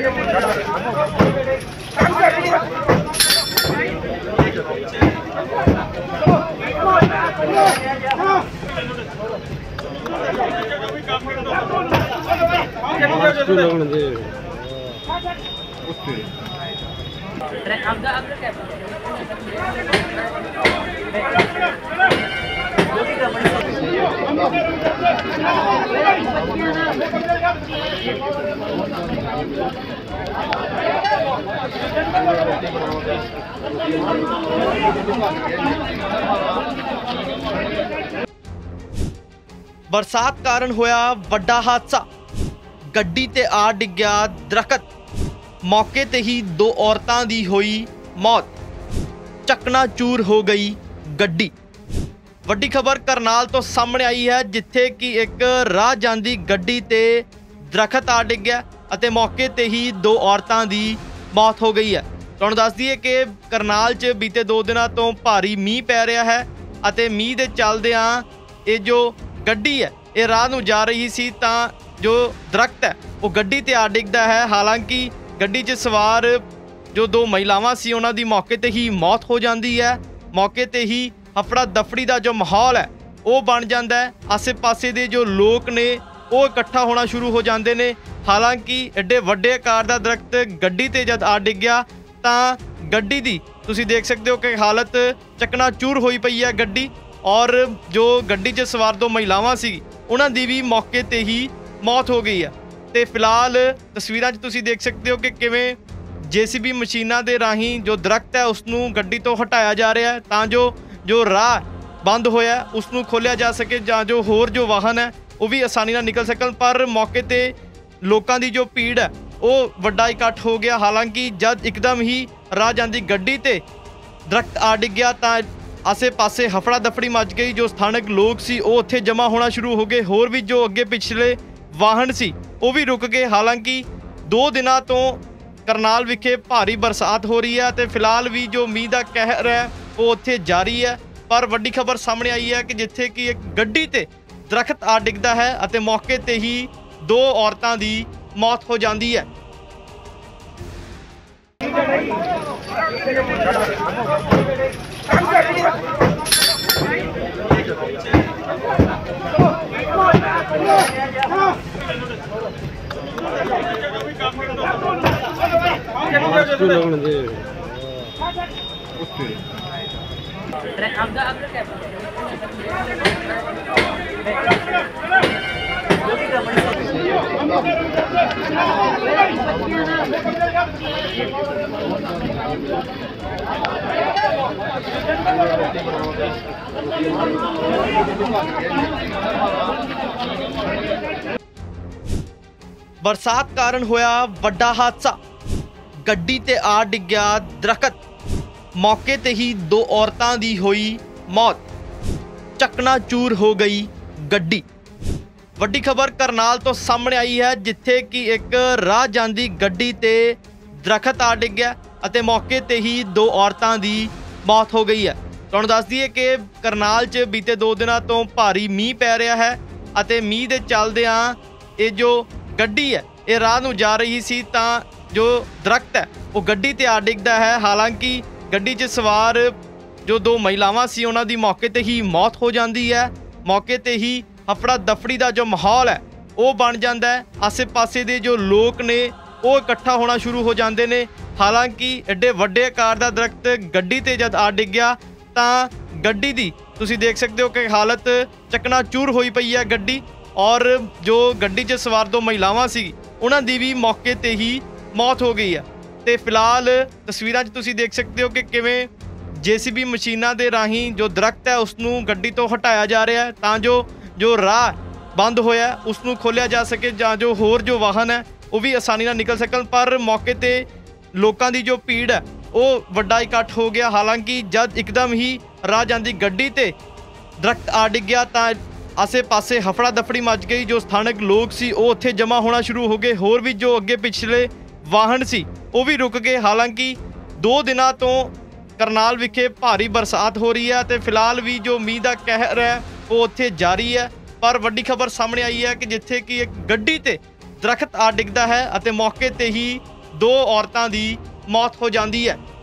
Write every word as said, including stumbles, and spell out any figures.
बरसात कारण होया वड्डा हादसा। गड्डी ते आ डिग्या दरखत। मौके ते ही दो औरतां दी होई मौत। चकनाचूर हो गई गड्डी। वड्डी खबर करनाल तो सामने आई है, जिथे कि एक राह जांदी गड्डी ते दरखत आ डिग्या अते मौके ते ही दो औरतां दी मौत हो गई है। तुहानूं दस दईए कि करनाल च बीते दो दिनों तो भारी मीह पै रहा है अते मीह दे चलदिआं ये जो गड्डी है ये राह नूं जा रही सी तां जो दरख्त है वो गड्डी ते आ डिगदा है। हालांकि गड्डी च सवार जो दो महिलावां सी उन्हां दी मौके ते ही मौत हो जाती है। मौके ते ही हफड़ा दफड़ी का जो माहौल है वो बन जाता है। आसे पासे दे जो लोग ने वो इकट्ठा होना शुरू हो जाते हैं। हालांकि एडे वड्डे आकार का दरख्त गड्डी ते जद आ डिग्या तां गड्डी दी तुसीं देख सकते हो कि हालत चकनाचूर होई पई है गड्डी, और जो गड्डी च सवार दो महिलावां सी उन्हां दी भी मौके ते ही मौत हो गई है। तो फिलहाल तस्वीरां च तुसीं देख सकते हो कि किवें जे सी बी मशीनां दे राहीं जो दरख्त है उसनूं गड्डी तो हटाया जा रहा है तां जो जो राह बंद होया उसनूं खोलिया जा सके, जां जो होर जो वाहन है वो भी आसानी नाल निकल सकन। पर मौके ते लोकां दी जो भीड़ है वो वड्डा इकट्ठ हो गया। हालांकि जद एकदम ही राह जांदी गड्डी ते दरख्त आ डिग्या तां आसे पासे हफड़ा दफड़ी मच गई। जो स्थानक लोग सी वो उत्थे जमा होना शुरू हो गए। होर भी जो अगे पिछले वाहन सी वो भी रुक गए। हालांकि दो दिनों तो करनाल विखे भारी बरसात हो रही है तो फिलहाल भी जो मीह का कहर है वो उत्थे जारी है। पर वड्डी खबर सामने आई है कि जिथे कि एक गड्डी ते दरख्त आ डिगदा है अते मौके ते ही दो औरतां दी मौत हो जाती है। बरसात कारण होया वड्डा हादसा। गड्डी ते आ डिग्या दरखत। मौके ते ही दो औरतां दी होई मौत। चकनाचूर हो गई गड्डी। वड्डी खबर करनाल तो सामने आई है, जिथे कि एक राह जांदी गड्डी ते दरखत आ डिग्या अते मौके ते ही दो औरतां दी मौत हो गई है। तुहानूं दस दईए कि करनाल च बीते दो दिनों तो भारी मीह पै रहा है अते मीह दे चलदिआं ये जो गड्डी है ये राह नूं जा रही सी तां जो दरख्त है वो गड्डी ते आ डिगदा है। हालांकि गड्डी च सवार जो दो महिलावां सी उन्हां दी मौके ते ही मौत हो जाती है। मौके ते ही हफड़ा दफड़ी का जो माहौल है वो बन जाता है। आसे पासे दे जो लोग ने वो इकट्ठा होना शुरू हो जाते हैं। हालांकि एडे वड्डे आकार का दरख्त गड्डी ते जद आ डिग्या तां गड्डी दी तुसीं देख सकते हो कि हालत चकनाचूर होई पई है गड्डी, और जो गड्डी च सवार दो महिलावां सी उन्हां दी भी मौके ते ही मौत हो गई है। तो फिलहाल तस्वीरां च तुसीं देख सकते हो कि किवें जे सी बी मशीनां दे राहीं जो दरख्त है उसनूं गड्डी तो हटाया जा रहा है तां जो जो राह बंद होया उसनूं खोलिया जा सके, जां जो होर जो वाहन है वो भी आसानी नाल निकल सकन। पर मौके ते लोकां दी जो भीड़ है वो वड्डा इकट्ठ हो गया। हालांकि जद एकदम ही राह जांदी गड्डी ते दरख्त आ डिग्या तां आसे पासे हफड़ा दफड़ी मच गई। जो स्थानक लोग सी वो उत्थे जमा होना शुरू हो गए। होर भी जो अगे पिछले वाहन सी वो भी रुक गए। हालांकि दो दिनों तो करनाल विखे भारी बरसात हो रही है तो फिलहाल भी जो मीह का कहर है वो उत्थे जारी है। पर वड्डी खबर सामने आई है कि जिथे कि एक गड्डी ते दरख्त आ डिगदा है अते मौके ते ही ਦੋ ਔਰਤਾਂ ਦੀ ਮੌਤ ਹੋ ਜਾਂਦੀ ਹੈ।